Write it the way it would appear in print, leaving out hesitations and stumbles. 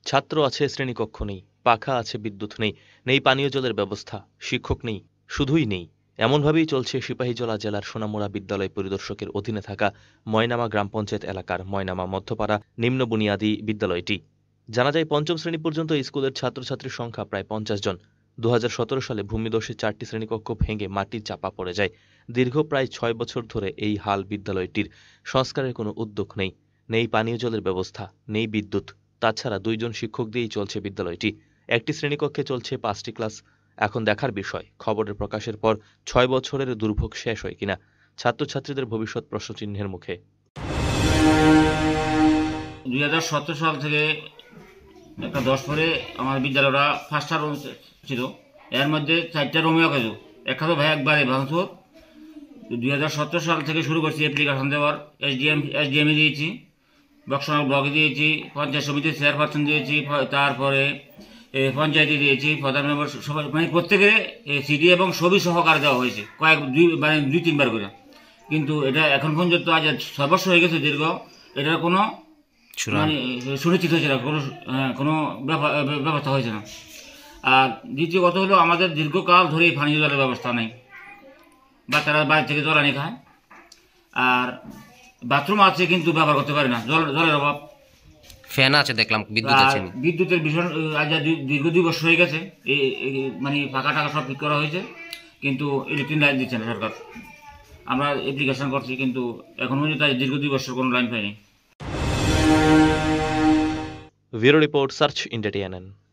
ছাত্র আছে, শ্রেণীকক্ষ নেই, পাখা আছে, বিদ্যুৎ নেই, নেই পানীয় জলের ব্যবস্থা, শিক্ষক নেই, শুধুই নেই। এমনভাবেই চলছে সিপাহীজলা জেলার সোনামুড়া বিদ্যালয় পরিদর্শকের অধীনে থাকা ময়নামা গ্রাম পঞ্চায়েত এলাকার ময়নামা মধ্যপাড়া নিম্ন বুনিয়াদী বিদ্যালয়টি। জানা যায়, পঞ্চম শ্রেণী পর্যন্ত এই স্কুলের ছাত্রছাত্রীর সংখ্যা প্রায় 50 জন। 2017 সালে ভূমিধসে 4টি শ্রেণীকক্ষ ভেঙে মাটির চাপা পড়ে যায়। দীর্ঘ প্রায় 6 বছর ধরে এই হাল বিদ্যালয়টির। সংস্কারের কোনো উদ্যোগ নেই। নেই পানীয় জলের ব্যবস্থা, নেই বিদ্যুৎ। তাছাড়া 2 জন শিক্ষক দিয়েই চলছে বিদ্যালয়টি। একটি শ্রেণীকক্ষে চলছে 5টি ক্লাস। এখন দেখার বিষয়, খবরের প্রকাশের পর 6 বছরের দুর্ভোগ শেষ হয় কিনা। ছাত্রছাত্রীদের ভবিষ্যৎ প্রশ্নচিহ্নের মুখে। 2017 সাল থেকে একটা 10 পরে আমার বিদ্যালয়টা 5টা রুম ছিল, এর মধ্যে 4টা রুমে গেছে। একটা তো ভাই একবারে ভাঙচুর। 2017 সাল থেকে শুরু করছি অ্যাপ্লিকেশন দেওয়ার। এসডিএমে দিয়েছি, বক্সনগর ব্লকে দিয়েছি, পঞ্চায়েত সমিতির চেয়ারপারসন দিয়েছি, তারপরে পঞ্চায়েতে দিয়েছি, প্রধান মেম্বার, সবাই মানে প্রত্যেকে সিডি এবং ছবি সহকারে দেওয়া হয়েছে মানে 2-3 বার করে। কিন্তু এটা এখন পর্যন্ত আজ 6 বছর হয়ে গেছে দীর্ঘ, এটার কোনো মানে সুনিশ্চিত হয়েছে না, কোনো ব্যবস্থা হয়েছে না। আর দ্বিতীয় কথা হলো, আমাদের দীর্ঘকাল ধরেই পানীয় জলের ব্যবস্থা নেই, বাচ্চারা বাইরে থেকে জল আনি খায়। আর বাথরুম আছে কিন্তু ব্যবহার করতে পারে না, জলের অভাব। ফ্যান আছে দেখলাম, বিদ্যুৎ আছে। বিদ্যুতের ভীষণ আজ দীর্ঘ 2 বছর হয়ে গেছে, মানে পাকা টাকা সব ঠিক করা হয়েছে, কিন্তু ইলেকট্রিক লাইন দিচ্ছে না সরকার। আমরা অ্যাপ্লিকেশন করছি, কিন্তু এখন পর্যন্ত দীর্ঘ 2 বছর কোনো লাইন পাইনি। Bureau report, search India TNN।